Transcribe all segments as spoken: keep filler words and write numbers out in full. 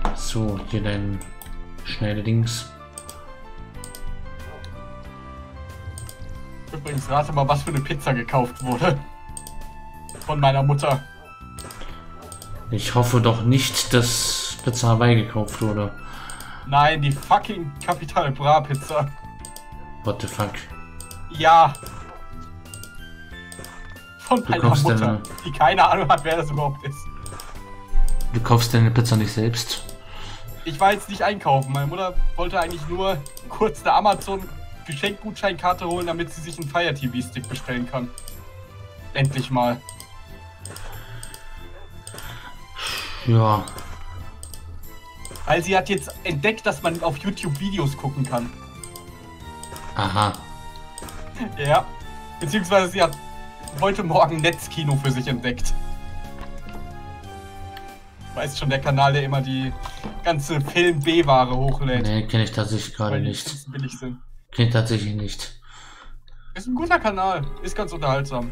So, hier dein Schneidedings. Übrigens, rate mal, was für eine Pizza gekauft wurde. Von meiner Mutter. Ich hoffe doch nicht, dass Pizza Hawaii gekauft wurde. Nein, die fucking Capital Bra Pizza. What the fuck? Ja. Von Du meiner kaufst Mutter, deine- die keine Ahnung hat, wer das überhaupt ist. Du kaufst deine Pizza nicht selbst? Ich war jetzt nicht einkaufen. Meine Mutter wollte eigentlich nur kurz eine Amazon-Geschenkgutscheinkarte holen, damit sie sich einen Fire T V-Stick bestellen kann. Endlich mal. Ja. Weil sie hat jetzt entdeckt, dass man auf YouTube Videos gucken kann. Aha. Ja. Beziehungsweise sie hat heute Morgen Netzkino für sich entdeckt. Weißt schon, der Kanal, der immer die ganze Film-B-Ware hochlädt. Nee, kenne ich tatsächlich gerade weil die nicht. Lizenzen billig sind. Kenne ich tatsächlich nicht. Ist ein guter Kanal. Ist ganz unterhaltsam.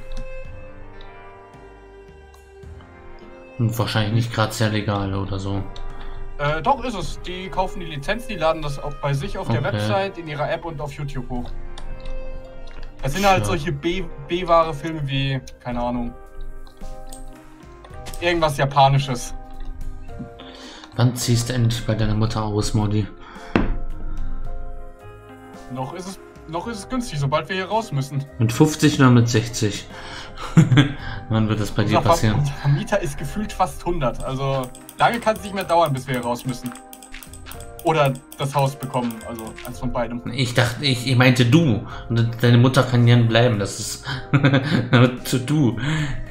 Und wahrscheinlich nicht gerade sehr legal oder so. Äh, doch ist es. Die kaufen die Lizenz, die laden das auch bei sich auf der Okay. Website, in ihrer App und auf YouTube hoch. Es sind halt Ja. solche B- B-Ware-Filme wie, keine Ahnung, irgendwas Japanisches. Wann ziehst du endlich bei deiner Mutter aus, Modi? Noch ist es, noch ist es günstig, sobald wir hier raus müssen. Mit fünfzig oder mit sechzig? Wann wird das bei dir Unser, passieren? unser Vermieter ist gefühlt fast hundert. Also lange kann es nicht mehr dauern, bis wir hier raus müssen. Oder das Haus bekommen, also eins von beidem. Ich dachte, ich, ich meinte du. Und deine Mutter kann gern bleiben. Das ist zu du.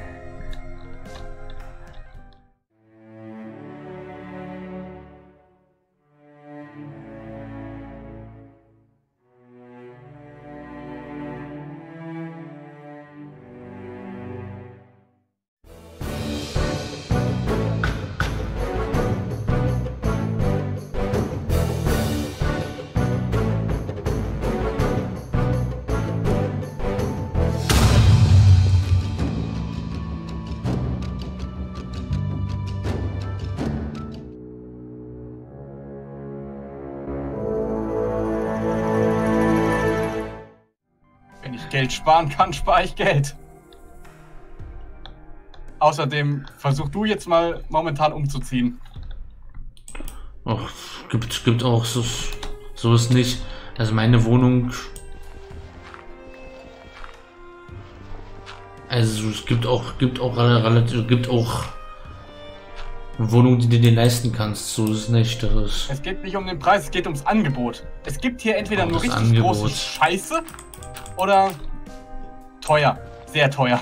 Wenn ich Geld sparen kann, spare ich Geld. Außerdem versuch du jetzt mal momentan umzuziehen. Och, gibt, gibt auch so, so ist nicht. Also meine Wohnung. Also es gibt auch, gibt auch relativ, gibt auch Wohnungen, die du dir leisten kannst. So ist es nicht. Das ist, Es geht nicht um den Preis, es geht ums Angebot. Es gibt hier entweder Oh, nur das richtig Angebot. große Scheiße oder teuer. Sehr teuer.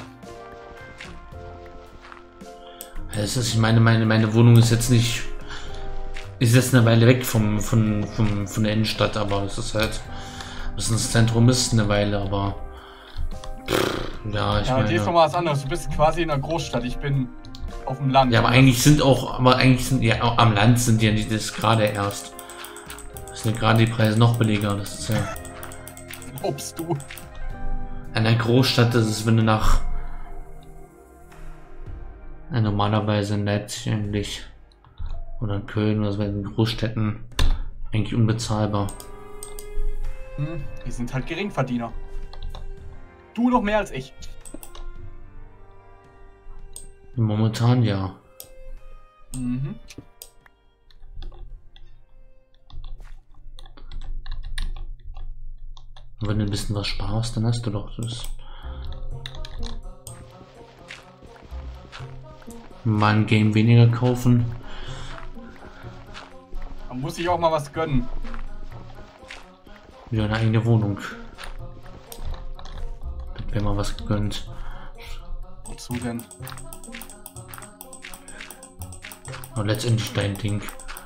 es ist, ich meine, meine, meine Wohnung ist jetzt nicht, ist jetzt eine Weile weg vom, von, vom, von der Innenstadt, aber es ist halt, das, das Zentrum ist eine Weile, aber pff, ja, ich Ja, meine, dir ist nochmal was anderes. Du bist quasi in einer Großstadt. Ich bin auf dem Land. ja, aber eigentlich sind auch, aber eigentlich sind ja am Land sind ja nicht das gerade erst. Das sind ja gerade die Preise noch billiger. Das ist ja Obst du. in der Großstadt, das ist, wenn du nach ja, normalerweise nett eigentlich oder in Köln oder so in Großstädten eigentlich unbezahlbar. Hm, die sind halt Geringverdiener. Du noch mehr als ich. Momentan ja. Mhm. Und wenn du ein bisschen was sparst, dann hast du doch das. Mal ein Game weniger kaufen. Man muss sich auch mal was gönnen. Wieder eine eigene Wohnung. Dann wäre mal was gegönnt. Wozu denn? Und letztendlich dein Ding.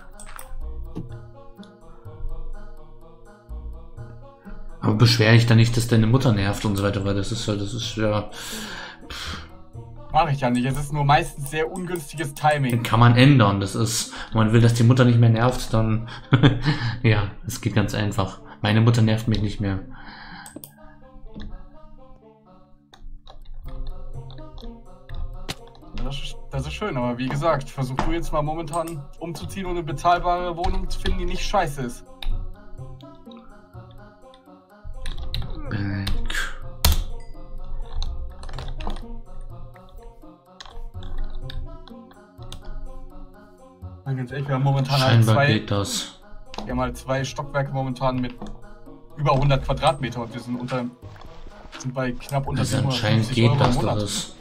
Aber beschwer dich da nicht, dass deine Mutter nervt und so weiter, weil das ist ja, das ist ja. Mache ich ja nicht. Es ist nur meistens sehr ungünstiges Timing. Kann man ändern. Das ist, wenn man will, dass die Mutter nicht mehr nervt, dann. Ja, es geht ganz einfach. Meine Mutter nervt mich nicht mehr. Das Das ist schön, aber wie gesagt, versuch du jetzt mal momentan umzuziehen und eine bezahlbare Wohnung zu finden, die nicht scheiße ist. Bank. Ganz ehrlich, wir haben momentan halt Scheinbar zwei, geht das. wir haben halt zwei Stockwerke momentan mit über hundert Quadratmeter und wir sind unter sind bei knapp unter Also anscheinend geht Euro im das Monat. alles.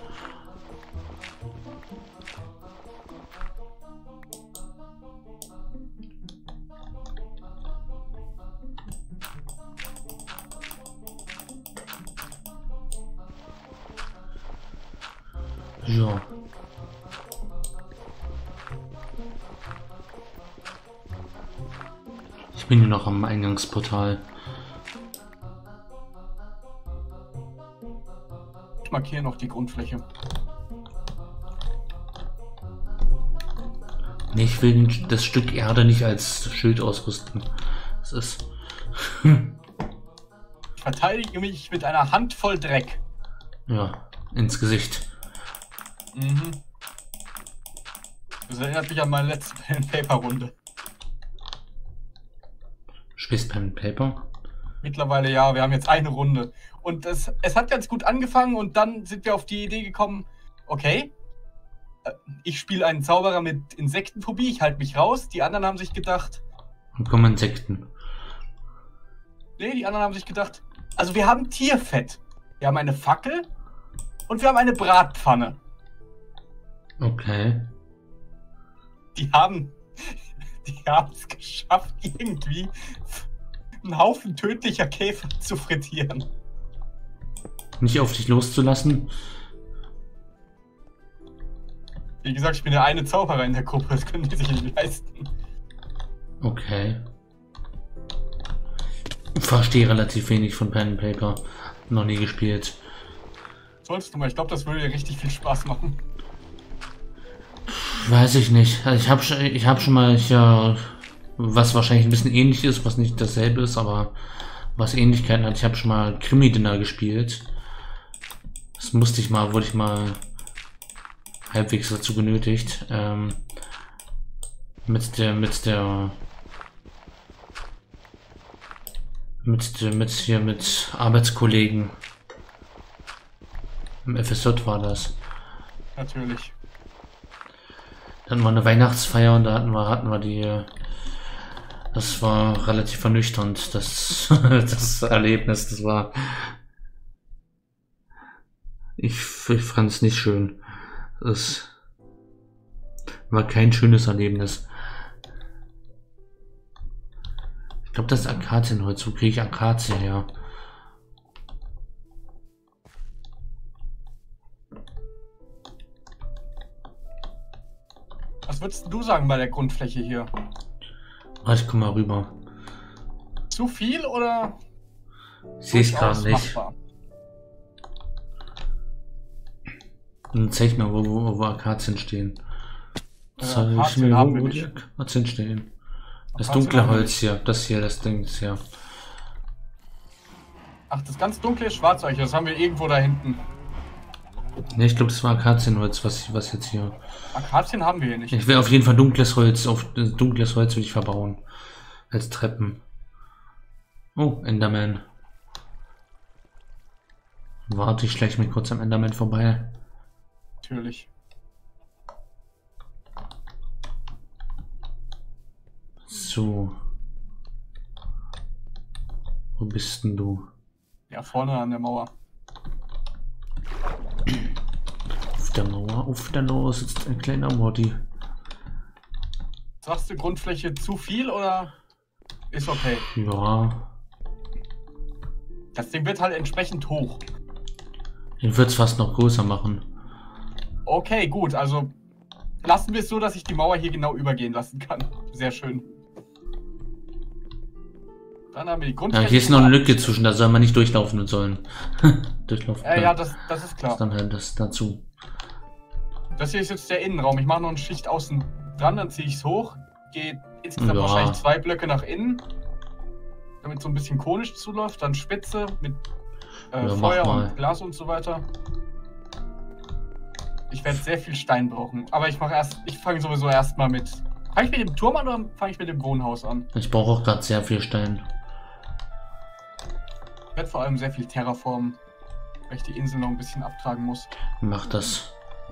Ja. Ich bin hier noch am Eingangsportal. Ich markiere noch die Grundfläche. Nee, ich will das Stück Erde nicht als Schild ausrüsten. Das ist... Ich verteidige mich mit einer Handvoll Dreck. Ja, ins Gesicht. Mhm. Das erinnert mich an meine letzte Pen-Paper-Runde. Spielst Pen Paper? Mittlerweile ja, wir haben jetzt eine Runde. Und es, es hat ganz gut angefangen und dann sind wir auf die Idee gekommen, okay, ich spiele einen Zauberer mit Insektenphobie, ich halte mich raus. Die anderen haben sich gedacht... Und kommen Insekten. Nee, die anderen haben sich gedacht, also wir haben Tierfett. Wir haben eine Fackel und wir haben eine Bratpfanne. Okay. Die haben... Die haben es geschafft, irgendwie einen Haufen tödlicher Käfer zu frittieren. Nicht auf dich loszulassen? Wie gesagt, ich bin der eine Zauberer in der Gruppe, das können die sich nicht leisten. Okay. Ich verstehe relativ wenig von Pen and Paper. Noch nie gespielt. Solltest du mal, ich glaube, das würde dir richtig viel Spaß machen. Weiß ich nicht. Also ich habe ich hab schon mal, ich, ja, was wahrscheinlich ein bisschen ähnlich ist, was nicht dasselbe ist, aber was Ähnlichkeiten hat. Ich habe schon mal Krimi-Dinner gespielt. Das musste ich mal, wurde ich mal halbwegs dazu genötigt. Ähm, mit der, mit der, mit der, mit hier, mit Arbeitskollegen. Im F S J war das. Natürlich. Dann war eine Weihnachtsfeier und da hatten wir, hatten wir die, das war relativ ernüchternd, das, das Erlebnis, das war, ich, ich fand es nicht schön. Das war kein schönes Erlebnis. Ich glaube, das ist Akazienholz, wo kriege ich Akazie her? Was würdest du sagen bei der Grundfläche hier? Warte, ich komm mal rüber. Zu viel oder? Ich sehe es gerade durchaus nicht. machbar? Dann zeig mir, wo, wo, wo Akazien stehen. Ja, Zeig Akazien mir, haben wo, wir wo die nicht. Akazien stehen. Das Akazien dunkle haben wir Holz nicht. hier, das hier, das Ding hier. Ach, das ganz dunkle ist Schwarzeiche, das haben wir irgendwo da hinten. Ne, ich glaube, das war Akazienholz, was, was jetzt hier. Akazien haben wir hier nicht. Ich will auf jeden Fall dunkles Holz, auf äh, dunkles Holz will ich verbauen. Als Treppen. Oh, Enderman. Warte, ich schleiche mich kurz am Enderman vorbei. Natürlich. So. Wo bist denn du? Ja, vorne an der Mauer. Auf der Mauer, auf der Mauer sitzt ein kleiner Modi. Sagst du Grundfläche zu viel oder ist okay? Ja. Das Ding wird halt entsprechend hoch. Ich würde es fast noch größer machen. Okay, gut, also lassen wir es so, dass ich die Mauer hier genau übergehen lassen kann. Sehr schön. Dann haben wir die Ja, Grundfläche. hier ist noch eine Lücke zwischen, da soll man nicht durchlaufen und sollen. durchlaufen. Ja, ja, das, das ist Das klar. ist dann halt das dazu. Das hier ist jetzt der Innenraum. Ich mache noch eine Schicht außen dran, dann ziehe ich es hoch. Geht insgesamt Ja. wahrscheinlich zwei Blöcke nach innen. Damit so ein bisschen konisch zuläuft. Dann Spitze mit äh, Ja, mach Feuer mal. und Glas und so weiter. Ich werde sehr viel Stein brauchen. Aber ich mache erst. Ich fange sowieso erstmal mit. Fange ich mit dem Turm an oder fange ich mit dem Wohnhaus an? Ich brauche auch gerade sehr viel Stein. Ich werde vor allem sehr viel Terraformen, weil ich die Insel noch ein bisschen abtragen muss. Mach das.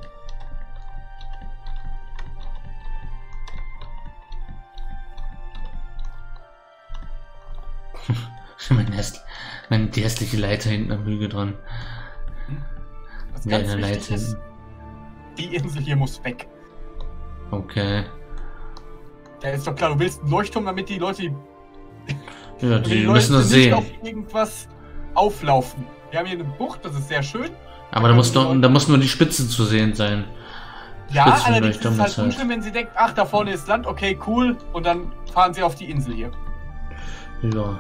Mein hässlich, meine, die hässliche Leiter hinten am Hügel dran. Was Ja, ganz eine wichtig Leiter ist, hinten. die Insel hier muss weg. Okay. Ja, ist doch klar, du willst einen Leuchtturm, damit die Leute, Ja, damit die die müssen Leute das nicht sehen. auf irgendwas auflaufen. Wir haben hier eine Bucht, das ist sehr schön. Aber da muss, doch, da muss nur die Spitze zu sehen sein. Ja, allerdings ist Spitzenleuchtturm es halt ist halt- unschön, wenn sie denkt, ach, da vorne ist Land, okay, cool. Und dann fahren sie auf die Insel hier. Ja.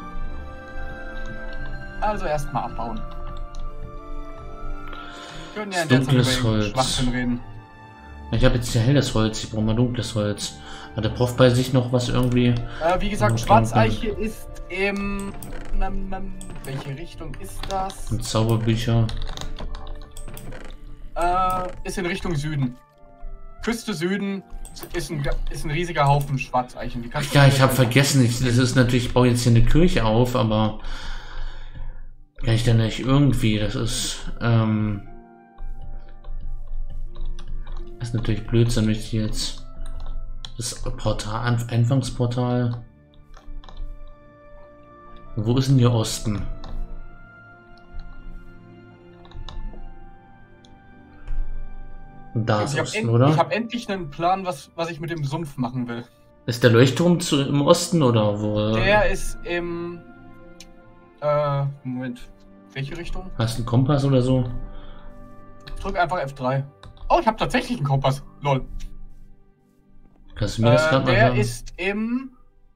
Also erstmal abbauen. Wir können ja in Das der Zeit über dunkles irgendeinen Holz. Schwachsinn reden. Ich habe jetzt hier helles Holz, ich brauche mal dunkles Holz. Hat der Prof bei sich noch was irgendwie? Äh, wie gesagt, Okay, Schwarzeiche ist im... nam, nam, welche Richtung ist das? Und Zauberbücher. Äh, ist in Richtung Süden. Küste Süden ist ein, ist ein riesiger Haufen Schwarzeichen. Die kannst du Ja, ich direkt- habe vergessen, ich, das ist natürlich, ich baue jetzt hier eine Kirche auf, aber kann ich denn nicht irgendwie, das ist, ähm, das ist natürlich Blödsinn, wenn ich jetzt das Portal, Anf- Anfangsportal, wo ist denn hier Osten? Da ist Ich habe Osten, end, oder? ich hab endlich einen Plan, was, was ich mit dem Sumpf machen will. Ist der Leuchtturm zu, im Osten oder wo? Der ist im... Äh, Moment. Welche Richtung? Hast du einen Kompass oder so? Drück einfach F drei. Oh, ich habe tatsächlich einen Kompass. Lol. Kannst du mir das Äh, gerade mal der sagen? ist im...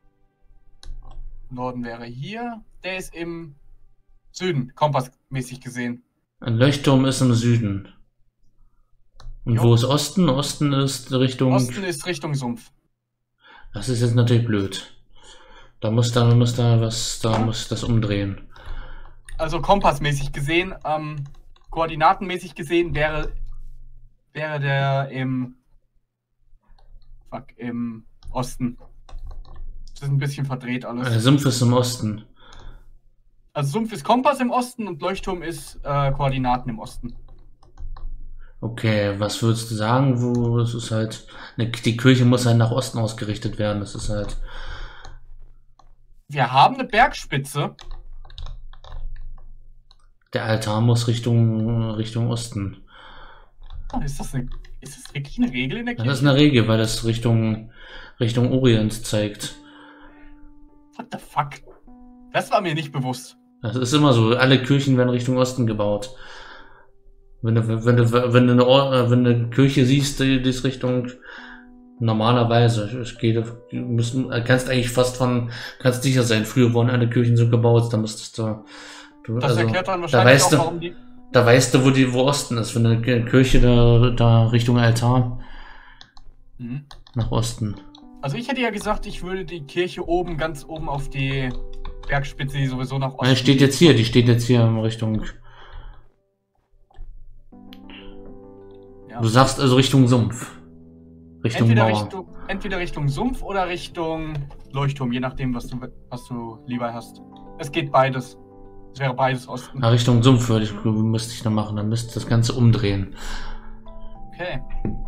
Norden wäre hier. Der ist im Süden, kompassmäßig gesehen. Ein Leuchtturm ist im Süden. Und Jo. wo ist Osten? Osten ist Richtung. Osten ist Richtung Sumpf. Das ist jetzt natürlich blöd. Da muss da muss da was, da muss das umdrehen. Also kompassmäßig gesehen, ähm, koordinatenmäßig gesehen wäre, wäre der im, fuck, im Osten. Das ist ein bisschen verdreht alles. Der Sumpf ist im Osten. Also Sumpf ist Kompass im Osten und Leuchtturm ist äh, Koordinaten im Osten. Okay, was würdest du sagen, wo es ist halt. Ne, die Kirche muss halt nach Osten ausgerichtet werden. Das ist halt. Wir haben eine Bergspitze. Der Altar muss Richtung Richtung Osten. Oh, ist das, eine, ist das wirklich eine Regel in der Das Kirche? ist eine Regel, weil das Richtung Richtung Orient zeigt. What the fuck? Das war mir nicht bewusst. Das ist immer so. Alle Kirchen werden Richtung Osten gebaut. Wenn du, wenn du, wenn du eine, Or- wenn du eine Kirche siehst, die, die ist Richtung normalerweise. Es geht, du müssen, kannst eigentlich fast von, kannst sicher sein. Früher wurden alle Kirchen so gebaut, da musstest du, du Das also, erklärt dann da wahrscheinlich weißt auch, du, warum die... da weißt du, wo die, wo Osten ist. Wenn eine Kirche da, da Richtung Altar Mhm. nach Osten. Also ich hätte ja gesagt, ich würde die Kirche oben, ganz oben auf die Bergspitze, die sowieso nach Osten... Die steht jetzt hier, die steht jetzt hier in Richtung. Ja. Du sagst also Richtung Sumpf. Richtung Entweder Mauer. Richtung, entweder Richtung Sumpf oder Richtung Leuchtturm, je nachdem, was du, was du lieber hast. Es geht beides. Es wäre beides Osten. Na, Richtung Sumpf würde ich, müsste ich dann machen. Dann müsste das Ganze umdrehen. Okay.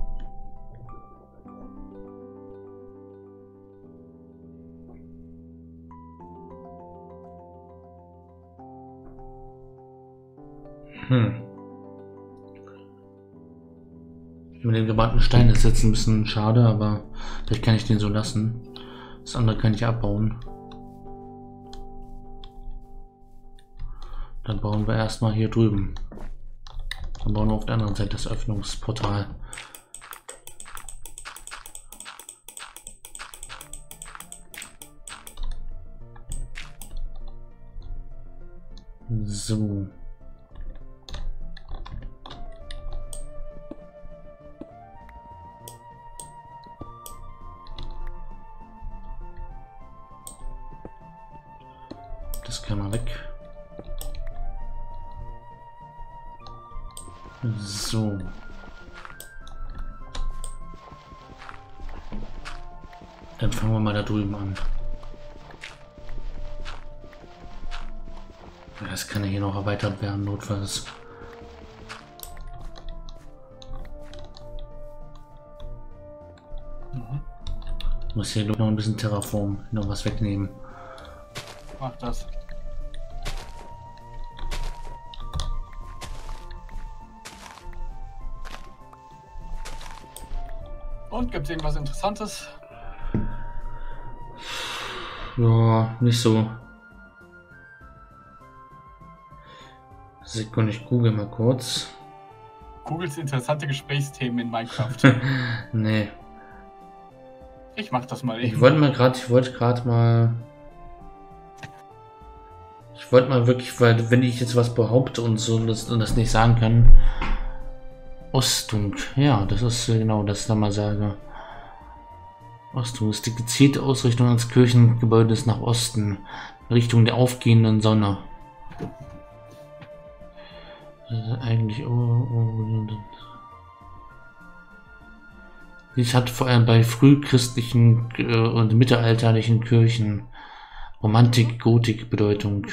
Hm. Mit dem gebrannten Stein ist jetzt ein bisschen schade, aber vielleicht kann ich den so lassen. Das andere kann ich abbauen. Dann bauen wir erstmal hier drüben. Dann bauen wir auf der anderen Seite das Öffnungsportal. So. Das kann man weg. So. Dann fangen wir mal da drüben an. Das kann ja hier noch erweitert werden, notfalls. Mhm. Ich muss hier noch ein bisschen Terraform, noch was wegnehmen. Mach das. Und gibt es irgendwas Interessantes? Ja, nicht so. Sekunde, ich google mal kurz. Googles interessante Gesprächsthemen in Minecraft. Nee. Ich mach das mal eben. Ich wollte mal gerade, ich wollte gerade mal. Ich wollte mal wirklich, weil wenn ich jetzt was behaupte und so und das, und das nicht sagen kann. Ostung, ja, das ist genau das, da mal sage. Ostung ist die gezielte Ausrichtung des Kirchengebäudes nach Osten, Richtung der aufgehenden Sonne. Also eigentlich. Oh, oh, dies hat vor allem bei frühchristlichen äh, und mittelalterlichen Kirchen Romantik, Gotik Bedeutung.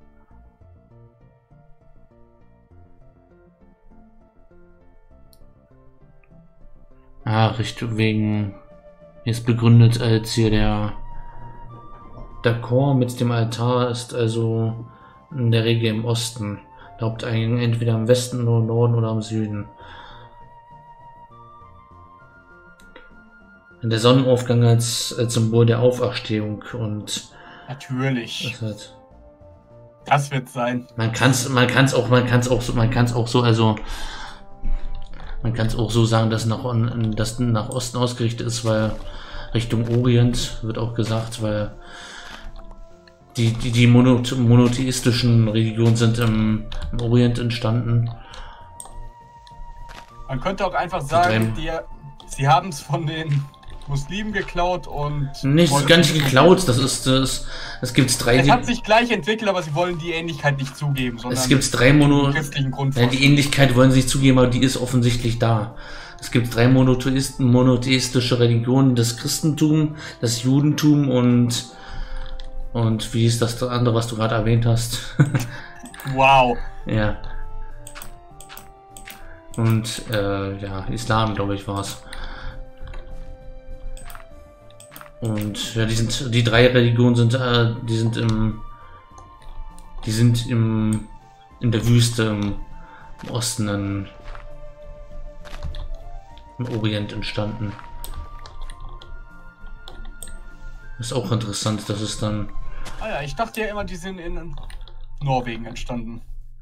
Ah, Richtung wegen ist begründet als hier der der Chor mit dem Altar ist also in der Regel im Osten. Der Haupteingang entweder im Westen, im Norden oder im Süden. Der Sonnenaufgang als, als Symbol der Auferstehung und natürlich. Das, halt, das wird sein. Man kann es, man kann es auch, man kann es auch, so, man kann es auch so, also man kann es auch so sagen, dass nach, dass nach Osten ausgerichtet ist, weil Richtung Orient wird auch gesagt, weil die die, die monothe monotheistischen Religionen sind im, im Orient entstanden. Man könnte auch einfach sagen, die, sie haben es von den Muslimen geklaut und... Nicht, das ist gar nicht geklaut, das ist, das, es gibt drei... Es hat sich gleich entwickelt, aber sie wollen die Ähnlichkeit nicht zugeben, sondern... Es gibt drei Mono... Ja, die Ähnlichkeit wollen sie nicht zugeben, aber die ist offensichtlich da. Es gibt drei Monotheisten, monotheistische Religionen, das Christentum, das Judentum und... Und wie ist das andere, was du gerade erwähnt hast? Wow. Ja. Und, äh, ja, Islam, glaube ich, war es. Und ja, die sind, die drei Religionen sind, äh, die sind im, die sind im, in der Wüste im, im Osten, in, im Orient entstanden. Ist auch interessant, dass es dann... Ah ja, ich dachte ja immer, die sind in Norwegen entstanden.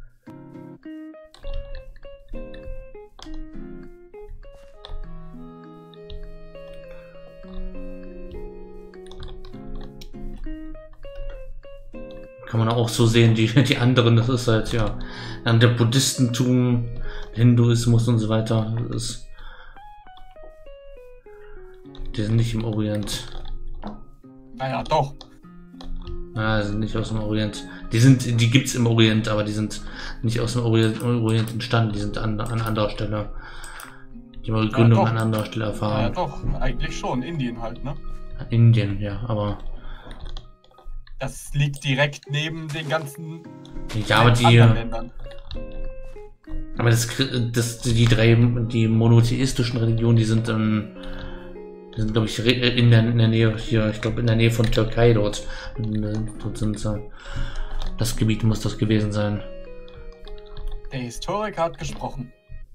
Kann man auch so sehen, die, die anderen, das ist halt, ja, dann der Buddhistentum, Hinduismus und so weiter, das ist, die sind nicht im Orient. Naja, doch. Ja, sind nicht aus dem Orient. Die sind, die gibt's im Orient, aber die sind nicht aus dem Orient, Orient entstanden, die sind an, an anderer Stelle. Die haben ihre Gründung ja, an anderer Stelle erfahren. Ja, doch, eigentlich schon, Indien halt, ne? Indien, ja, aber... Das liegt direkt neben den ganzen ja, aber die, Ländern. Aber das, das, die drei, die monotheistischen Religionen, die sind, ähm, die sind, glaube ich, in der, in der Nähe hier, ich glaube in der Nähe von Türkei dort. Dort sind sie. Das Gebiet muss das gewesen sein. Der Historiker hat gesprochen.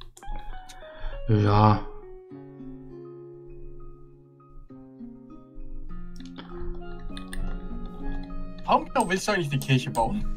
Ja. Warum genau willst du eigentlich die Kirche bauen?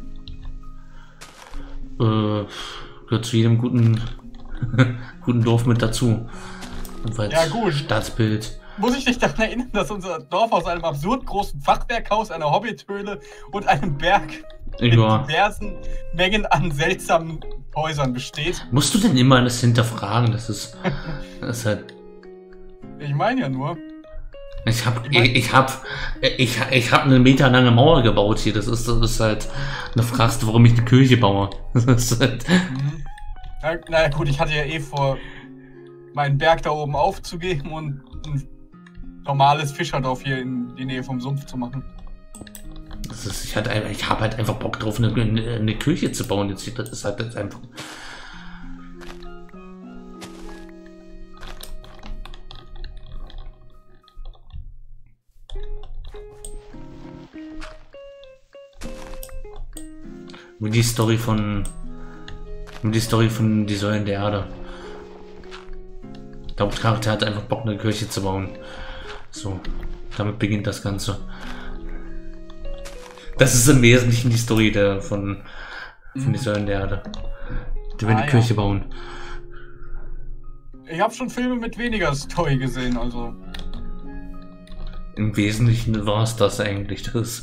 Äh, gehört zu jedem guten, guten Dorf mit dazu. Und ja gut. Stadtbild. Muss ich dich daran erinnern, dass unser Dorf aus einem absurd großen Fachwerkhaus, einer Hobbithöhle und einem Berg mit ja. diversen Mengen an seltsamen Häusern besteht? Musst du denn immer das hinterfragen? Das ist, das ist halt... Ich meine ja nur... Ich hab, ich, ich hab, ich, ich hab eine meterlange Mauer gebaut hier. Das ist, das ist halt, du fragst, warum ich eine Kirche baue. Das ist halt. Mhm. Na, naja, gut, ich hatte ja eh vor, meinen Berg da oben aufzugeben und ein normales Fischerdorf hier in die Nähe vom Sumpf zu machen. Das ist, ich hatte einfach, ich habe halt einfach Bock drauf, eine, eine, eine Küche zu bauen. Jetzt das ist halt jetzt einfach. Wie die Story von wie die Story von die Säulen der Erde. Der Hauptcharakter hat einfach Bock, eine Kirche zu bauen. So, damit beginnt das Ganze. Das ist im Wesentlichen die Story der von, von die Säulen der Erde. Die will Ah, eine ja. Kirche bauen. Ich habe schon Filme mit weniger Story gesehen, also. Im Wesentlichen war es das eigentlich. Das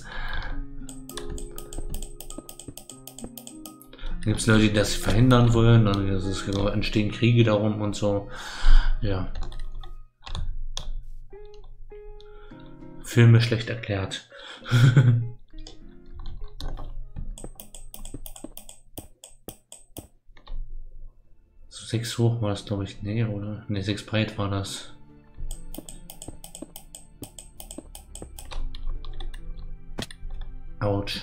Da gibt es Leute, die das verhindern wollen, und es entstehen Kriege darum und so. Ja. Filme schlecht erklärt. So sechs hoch war das, glaube ich. Nee, oder? Nee, sechs breit war das. Autsch.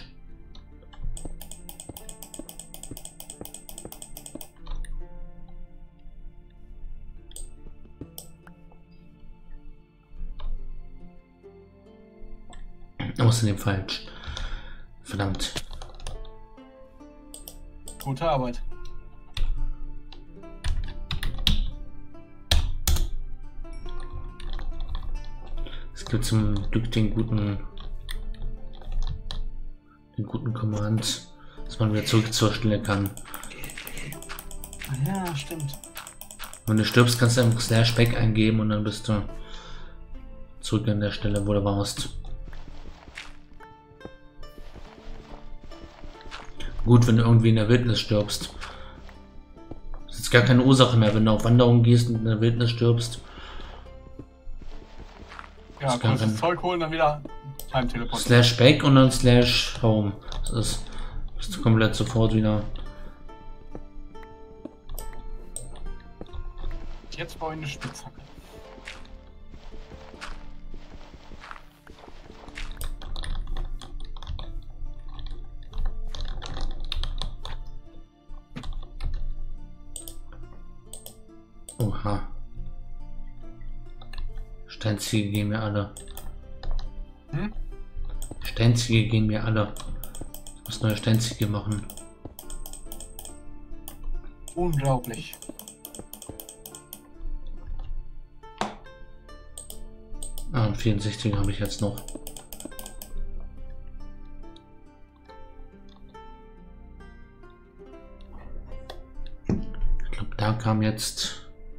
Außerdem falsch. Verdammt. Gute Arbeit. Es gibt zum Glück den guten den guten Command, dass man wieder zurück zur Stelle kann. Ja, stimmt. Wenn du stirbst, kannst du einfach Slash Back eingeben und dann bist du zurück an der Stelle, wo du warst. Gut, wenn du irgendwie in der Wildnis stirbst. Das ist gar keine Ursache mehr, wenn du auf Wanderung gehst und in der Wildnis stirbst. Ja, kann kurz das kein- Zeug holen, dann wieder Time Teleport. Slash Back und dann Slash Home. Das ist, bist du komplett sofort wieder. Jetzt baue ich eine Spitzhacke. Oha. Steinziege gehen mir alle. Hm? Steinziege gehen mir alle. Ich muss neue Steinziege machen. Unglaublich. Ah, vierundsechzig habe ich jetzt noch. Ich glaube, da kam jetzt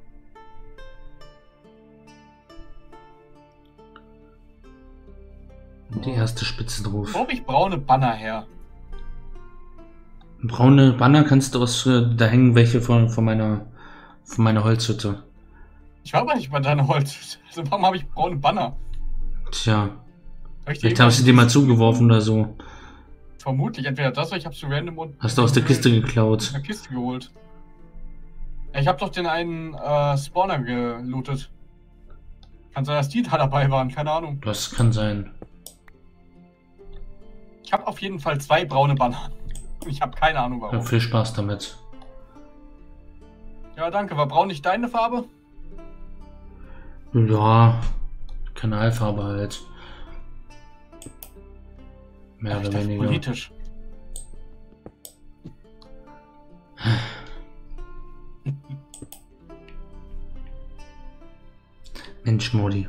die erste Spitze drauf. Wo habe ich braune Banner her? Braune Banner kannst du aus, äh, da hängen welche von, von meiner von meiner Holzhütte. Ich war aber nicht bei deiner Holz. Also warum habe ich braune Banner? Tja, Hab ich vielleicht habe ich sie dir mal zugeworfen oder so. Vermutlich entweder das oder ich habe sie random und Hast du aus der Kiste in geklaut. der Kiste geholt. Ja, ich habe doch den einen äh, Spawner gelootet. Kann sein, dass die da dabei waren, keine Ahnung. Das kann sein. Ich habe auf jeden Fall zwei braune Banner. Ich habe keine Ahnung Ja, warum. viel Spaß damit. Ja, danke. War braun nicht deine Farbe? Ja, Kanalfarbe halt. Mehr Ach, ich oder dachte, weniger. politisch. Mensch, Molly.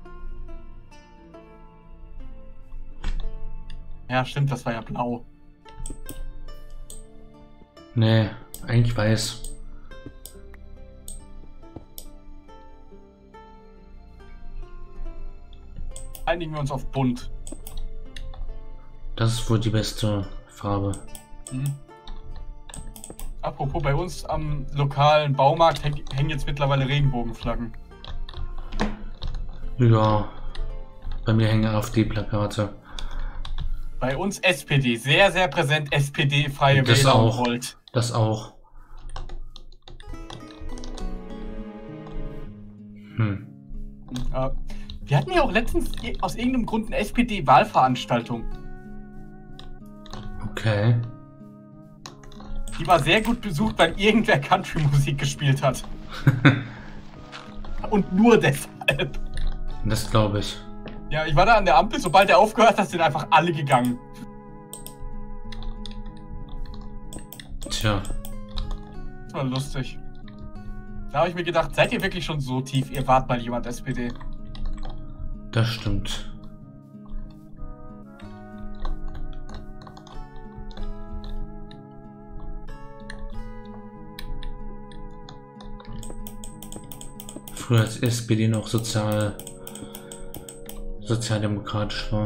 Ja, stimmt, das war ja blau. Nee, eigentlich weiß. Einigen wir uns auf bunt. Das ist wohl die beste Farbe. Hm. Apropos, bei uns am lokalen Baumarkt häng, hängen jetzt mittlerweile Regenbogenflaggen. Ja, bei mir hängen AfD-Plakate. Bei uns S P D, sehr, sehr präsent S P D-freie Das Wähler auch. und Volt. Das auch. Hm. Ja. Wir hatten ja auch letztens aus irgendeinem Grund eine S P D-Wahlveranstaltung. Okay. Die war sehr gut besucht, weil irgendwer Country-Musik gespielt hat. Und nur deshalb. Das glaube ich. Ja, ich war da an der Ampel, sobald er aufgehört hat, sind einfach alle gegangen. Tja. Das war lustig. Da habe ich mir gedacht, seid ihr wirklich schon so tief? Ihr wart mal jemand S P D. Das stimmt. Früher als S P D noch sozial sozialdemokratisch war.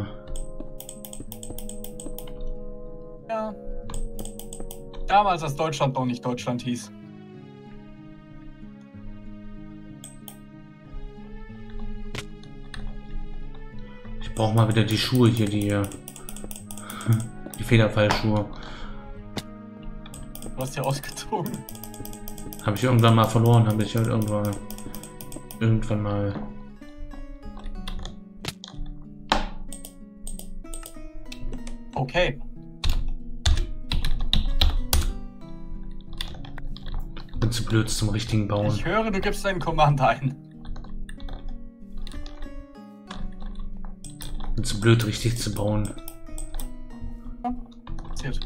Ja. Damals, als Deutschland noch nicht Deutschland hieß. Ich brauche mal wieder die Schuhe hier, die die Federfallschuhe. Du hast ja ausgezogen. Habe ich irgendwann mal verloren, habe ich halt irgendwann irgendwann mal. Okay. Bin zu blöd zum richtigen Bauen. Ich höre, du gibst deinen Command ein. Bin zu blöd richtig zu bauen. Ja, passiert.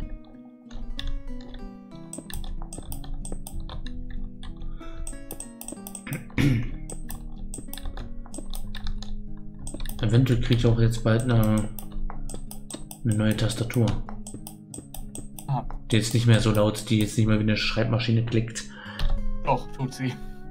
Eventuell kriege ich auch jetzt bald eine, eine neue Tastatur. Ah. Die jetzt nicht mehr so laut, die jetzt nicht mehr wie eine Schreibmaschine klickt. Doch, tut sie.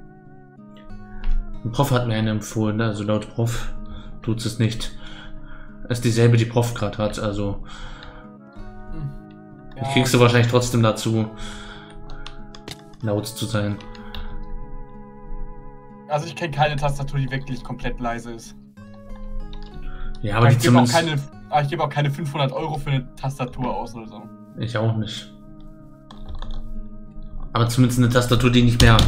Ein Prof hat mir eine empfohlen, also laut Prof tut es nicht. Das ist dieselbe, die Prof gerade hat, also Hm. die Ja, kriegst du wahrscheinlich trotzdem dazu, laut zu sein. also ich kenne keine Tastatur, die wirklich komplett leise ist. Ja, aber Aber die ich gebe auch, zumindest... keine- aber ich gebe auch keine fünfhundert Euro für eine Tastatur aus oder so. Ich auch nicht. Aber zumindest eine Tastatur, die nicht mehr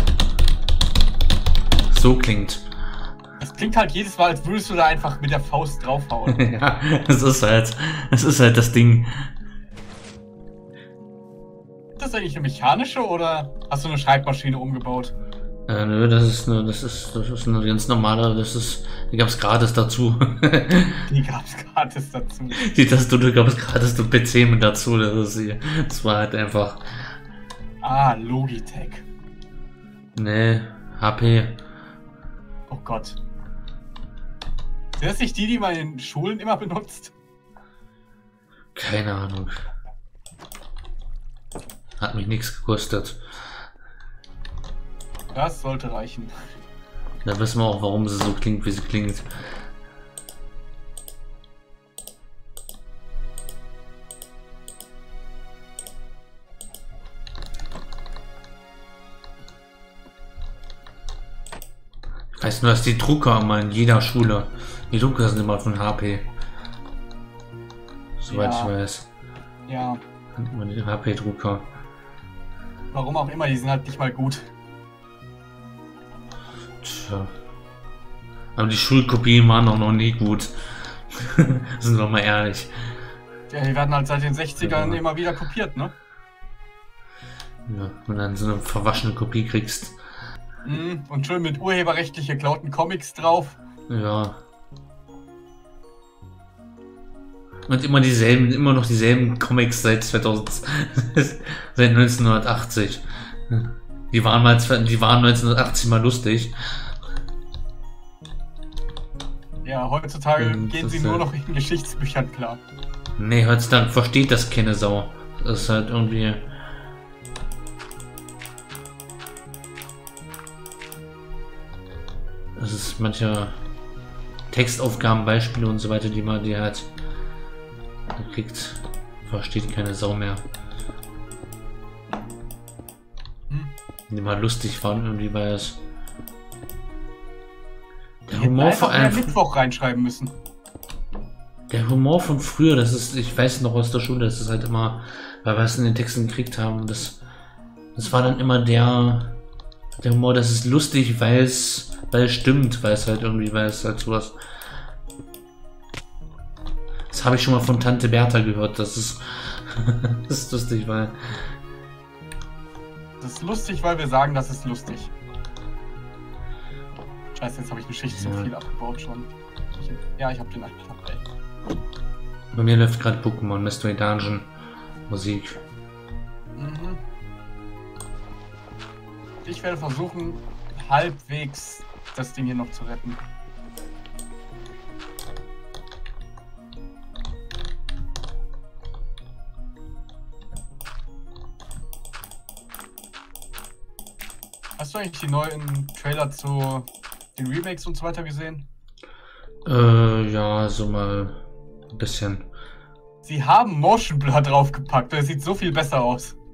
so klingt. Es klingt halt jedes Mal, als würdest du da einfach mit der Faust draufhauen. Ja, es ist halt, es ist halt das Ding. Ist das eigentlich eine mechanische oder hast du eine Schreibmaschine umgebaut? Äh, nö, das ist eine, das ist, das ist eine ganz normale, das ist, die gab es gratis dazu. Die gab es gratis dazu. Die Tastatur gab es gratis zum P C mit dazu, das ist sie. Das war halt einfach, Ah, Logitech. ne, H P. Oh Gott. Sind das nicht die, die man in Schulen immer benutzt? Keine Ahnung. Hat mich nichts gekostet. Das sollte reichen. Da wissen wir auch, warum sie so klingt, wie sie klingt. Ich weiß nur, dass die Drucker immer in jeder Schule, die Drucker sind immer von H P. Soweit Ja. ich weiß. Ja, Immer die H P-Drucker. warum auch immer, die sind halt nicht mal gut. Tja. Aber die Schulkopien waren auch noch nie gut. Sind wir mal ehrlich. Ja, die werden halt seit den sechzigern Ja. immer wieder kopiert, ne? Ja, wenn du dann so eine verwaschene Kopie kriegst. Mhm. Und schön mit urheberrechtlich geklauten Comics drauf. Ja. Und immer dieselben, immer noch dieselben Comics seit zweitausend, seit neunzehnhundertachtzig. Die waren mal, die waren neunzehnhundertachtzig mal lustig. Ja, heutzutage Und gehen das sie ist nur ja- noch in Geschichtsbüchern klar. Nee, heutzutage versteht das keine Sau. Das ist halt irgendwie. Das ist manche Textaufgaben, Beispiele und so weiter, die man die halt kriegt, versteht keine Sau mehr. Hm. Die mal lustig waren irgendwie bei es. Der Die hätten Humor vor einfach mehr allem. Mittwoch reinschreiben müssen. Der Humor von früher, das ist, ich weiß noch aus der Schule, das ist halt immer, weil wir es in den Texten gekriegt haben, das, das war dann immer der, Der Humor, das ist lustig, weil es, weil es stimmt, weil es halt irgendwie, weil es halt sowas. Das habe ich schon mal von Tante Bertha gehört, das ist, das ist lustig, weil. Das ist lustig, weil wir sagen, das ist lustig. Scheiße, jetzt habe ich eine Schicht zu Ja. viel abgebaut schon. Ich, ja, ich habe den abgeklappt, ey. Bei mir läuft gerade Pokémon Mystery Dungeon Musik. Mhm. Ich werde versuchen, halbwegs das Ding hier noch zu retten. Hast du eigentlich die neuen Trailer zu den Remakes und so weiter gesehen? Äh, ja, so mal ein bisschen. Sie haben Motion Blur draufgepackt, das sieht so viel besser aus.